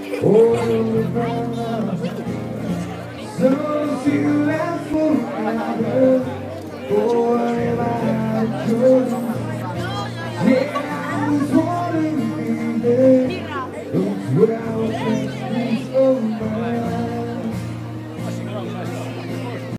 Oh, so she left forever. Forever I chose. Yeah, I was wanting to be there. Those were our best days of mine.